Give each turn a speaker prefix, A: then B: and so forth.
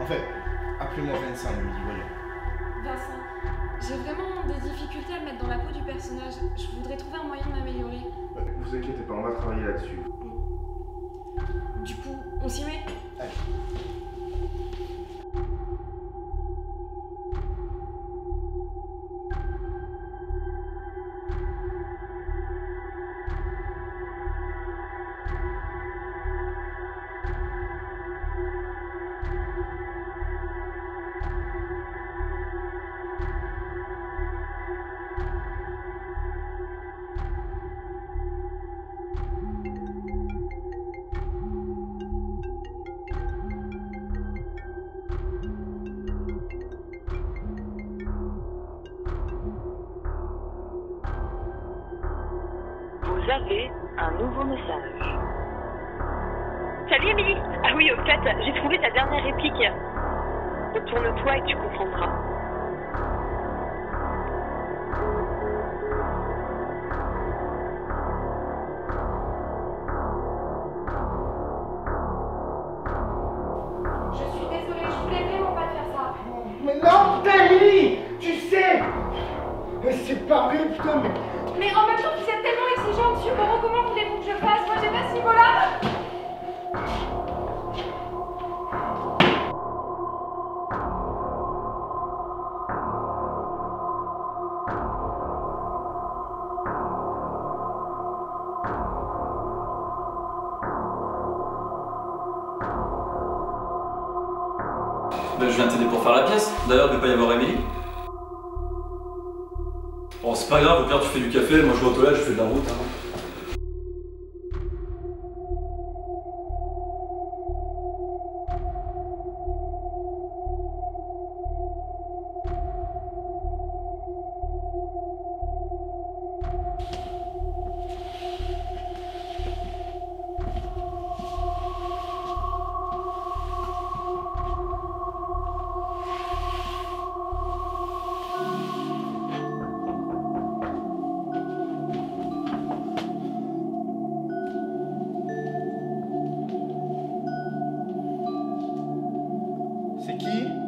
A: En fait, appelez-moi Vincent, lui dit, voyons.
B: Vincent, j'ai vraiment des difficultés à me mettre dans la peau du personnage. Je voudrais trouver un moyen de m'améliorer.
A: Vous inquiétez pas, on va travailler là-dessus.
B: Du coup, on s'y met?
A: Allez.
C: Vous avez un nouveau message. Salut Émilie. Ah oui, au fait, j'ai trouvé ta dernière réplique. Retourne-toi et tu comprendras.
B: Je suis désolée, je voulais vraiment pas faire ça.
A: Mais non, putain, Lily, tu sais. C'est pas vrai, putain, mais...
B: Mais en même temps, vous êtes tellement exigeant, monsieur Moreau, comment voulez-vous que je fasse? Moi, j'ai pas ce niveau-là.
D: Ben, je viens t'aider pour faire la pièce. D'ailleurs, il ne devait pas y avoir Émilie. Bon, c'est pas grave, au pire, tu fais du café, moi je vais aux toilettes, je fais de la route. Hein.
A: C'est qui?